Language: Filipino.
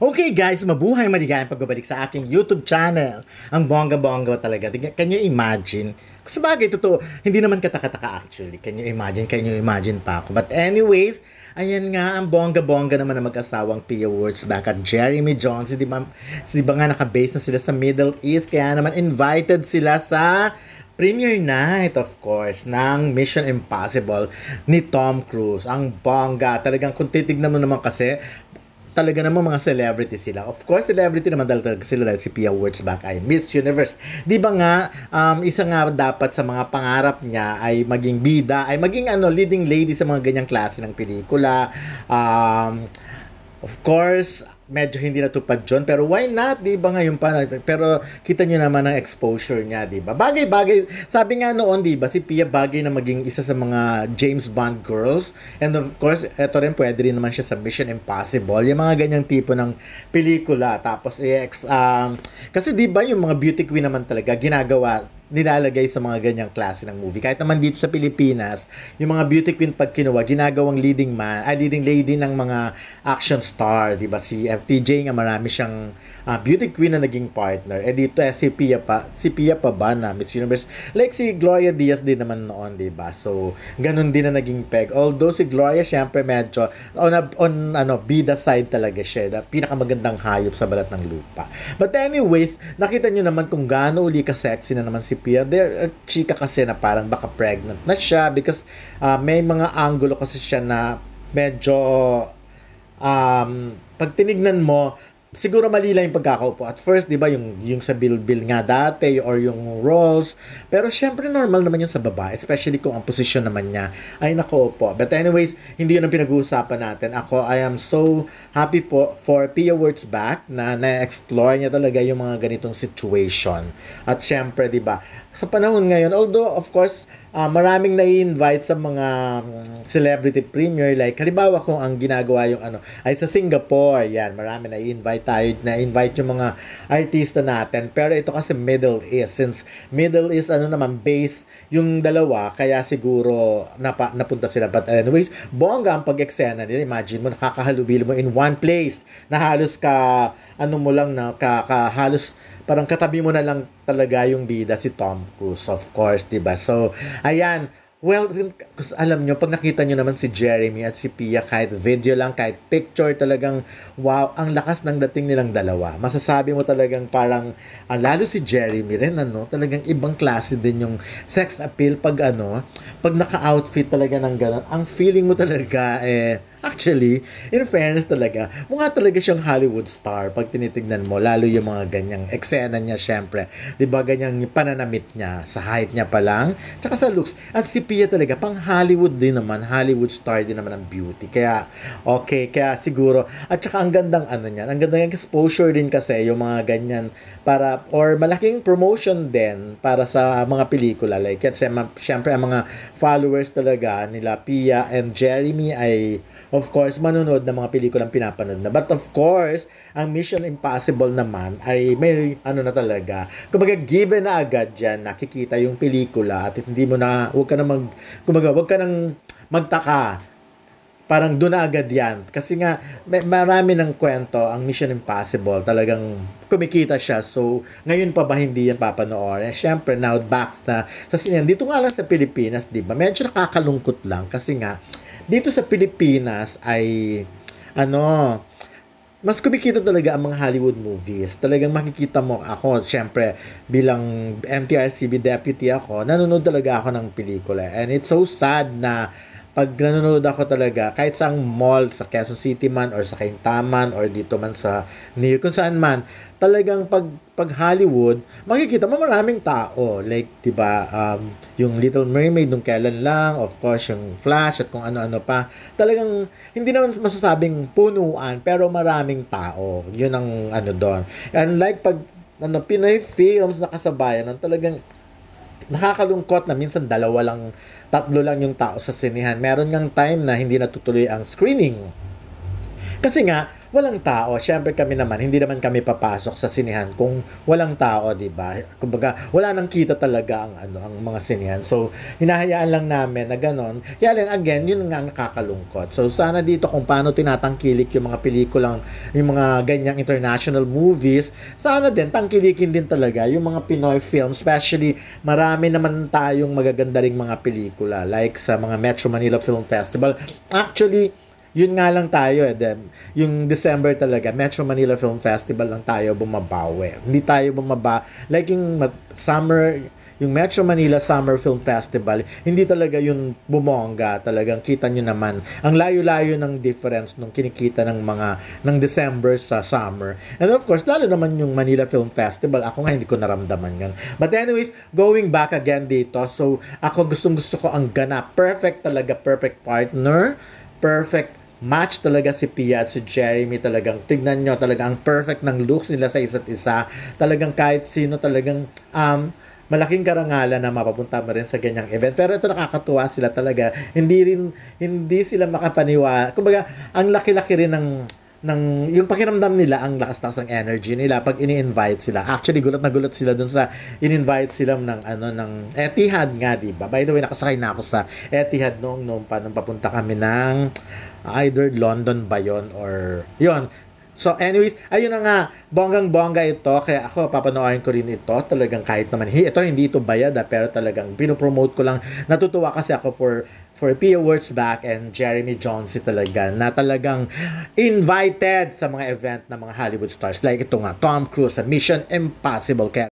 Okay guys, mabuhay maligayang pagbabalik sa aking YouTube channel. Ang bongga-bongga talaga. Can you imagine? Sa bagay, totoo, hindi naman katakataka actually. Can you imagine pa ako. But anyways, ayan nga, ang bongga-bongga naman na mag-asawang Pia Wurtzbach at Jeremy Johnson. Di ba nga nakabase na sila sa Middle East, kaya naman invited sila sa premiere night, of course, ng Mission Impossible ni Tom Cruise. Ang bongga. Talagang kung titignan mo naman kasi, talaga naman mga celebrity sila. Of course, celebrity naman talaga sila dahil si Pia Wurtzbach ay Miss Universe. Di ba nga, isa nga dapat sa mga pangarap niya ay maging bida, ay maging leading lady sa mga ganyang klase ng pelikula. Of course, medyo hindi natupad John, pero why not, di ba ngayon pa, pero kita nyo naman ang exposure niya, di ba? Bagay, sabi nga noon, di ba, si Pia bagay na maging isa sa mga James Bond girls, and of course, eto rin, pwede rin naman siya sa Mission Impossible, yung mga ganyang tipo ng pelikula, tapos, kasi di ba, yung mga beauty queen naman talaga, nilalagay sa mga ganyang klase ng movie. Kahit naman dito sa Pilipinas, yung mga beauty queen pag kinuha, ginagawang leading lady ng mga action star, 'di ba? Si FTJ nga marami siyang beauty queen na naging partner. Dito si Pia pa ba na Miss Universe? Like si Gloria Diaz din naman noon, 'di ba? So, ganun din na naging peg. Although si Gloria syempre medyo on bida side talaga siya, pinakamagandang hayop sa balat ng lupa. But anyways, nakita niyo naman kung gaano uli ka sexy na naman si Pia. Chika kasi na parang baka pregnant na siya because may mga angulo kasi siya na medyo pag tinignan mo, siguro mali lang yung pagkakaupo. At first, di ba, yung sa Bill nga dati, or yung roles. Pero syempre, normal naman yun sa babae. Especially kung ang posisyon naman niya ay nakaupo. But anyways, hindi yun ang pinag-uusapan natin. I am so happy for Pia Wurtzbach na na-explore niya talaga yung mga ganitong situation. At syempre, di ba, sa panahon ngayon, although, of course, maraming nai-invite sa mga celebrity premiere, like halimbawa kung ang ginagawa yung ay sa Singapore, yan, marami na-invite yung mga artista natin, pero ito kasi Middle East, since Middle East naman base yung dalawa, kaya siguro napunta sila. But anyways, bongga ang pag-eksena nila. Imagine mo, nakakahalubilo mo in one place na halos halos parang katabi mo na lang talaga yung bida si Tom Cruise, of course, diba? So, ayan. Well, alam nyo, pag nakita nyo naman si Jeremy at si Pia, kahit video lang, kahit picture, talagang wow, ang lakas ng dating nilang dalawa. Masasabi mo talagang parang, lalo si Jeremy rin, talagang ibang klase din yung sex appeal pag naka-outfit talaga ng gano'n. Ang feeling mo talaga, actually, in fairness talaga, mukha talaga siyang Hollywood star pag tinitignan mo, lalo yung mga ganyang eksena niya, syempre. Diba, ganyang pananamit niya, sa height niya pa lang, tsaka sa looks. At si Pia talaga, pang Hollywood din naman, Hollywood star din naman ang beauty. Kaya, okay, kaya siguro, at tsaka ang gandang niyan, ang gandang exposure din kasi, yung mga ganyan, or malaking promotion din para sa mga pelikula. Like, syempre, ang mga followers talaga nila, Pia and Jeremy ay of course, manonood ng mga pelikulang pinapanood na. But of course, ang Mission Impossible naman ay may na talaga. Kumbaga, given na agad dyan, nakikita yung pelikula at hindi mo na, huwag ka nang magtaka. Parang doon na agad yan. Kasi nga, marami ng kwento ang Mission Impossible. Talagang kumikita siya. So, ngayon pa ba hindi yan papanoorin? Siyempre, now back na sa sinan. Dito nga lang sa Pilipinas, di ba? Medyo nakakalungkot lang kasi nga, dito sa Pilipinas ay mas kumikita talaga ang mga Hollywood movies. Talagang makikita mo, ako syempre bilang MTRCB deputy ako, nanonood talaga ako ng pelikula, and it's so sad na pag nanonood ako talaga kahit sa mall, sa Quezon City man or sa Quintaman or dito man sa New York, kung saan man, talagang pag Hollywood, makikita mo maraming tao. Like, diba, yung Little Mermaid nung kailan lang, of course, yung Flash at kung ano-ano pa. Talagang, hindi naman masasabing punuan, pero maraming tao. Yun ang doon. And like, pag Pinoy films na kasabayan, talagang nakakalungkot na minsan tatlo lang yung tao sa sinehan. Meron ngang time na hindi natutuloy ang screening. Kasi nga, walang tao. Siyempre kami naman, hindi naman kami papasok sa sinehan kung walang tao, di ba? Kumbaga, wala nang kita talaga ang ang mga sinehan. So, hinahayaan lang namin na ganon. Kaya lang, again, yun nga ang nakakalungkot. So, sana dito kung paano tinatangkilik yung mga pelikulang, yung mga ganyang international movies, sana din, tangkilikin din talaga yung mga Pinoy films, especially marami naman tayong magaganda ring mga pelikula, like sa mga Metro Manila Film Festival. Actually, yun nga lang tayo yung December talaga, Metro Manila Film Festival lang tayo bumabawi. Hindi tayo like yung summer, yung Metro Manila Summer Film Festival, hindi talaga yung bumongga. Talagang kita nyo naman ang layo-layo ng difference nung kinikita ng December sa summer. And of course, lalo naman yung Manila Film Festival, ako nga hindi ko naramdaman yan. But anyways, going back again dito, so ako gustong-gusto ko ang ganap. Perfect talaga, perfect partner, perfect match talaga si Pia at si Jeremy. Talagang tignan nyo, talagang perfect ng looks nila sa isa't isa. Talagang kahit sino talagang malaking karangalan na mapapunta mo rin sa ganyang event. Pero ito nakakatuwa sila talaga. Hindi sila makapaniwala. Kumbaga, ang laki-laki rin ng yung pakiramdam nila, ang lakas-lakas ng energy nila pag ini-invite sila. Actually, gulat na gulat sila dun sa in-invite sila ng Etihad nga, di ba? By the way, nakasakay na ako sa Etihad noong papunta kami ng either London ba yun or yun. So anyways, ayun na nga, bonggang-bongga ito, kaya ako papanoorin ko rin ito, talagang kahit naman, hindi ito bayad pero talagang pinopromote ko lang. Natutuwa kasi ako for Pia Wurtzbach and Jeremy Jonesy talaga, na talagang invited sa mga event ng mga Hollywood stars. Like ito nga, Tom Cruise sa Mission Impossible. Kaya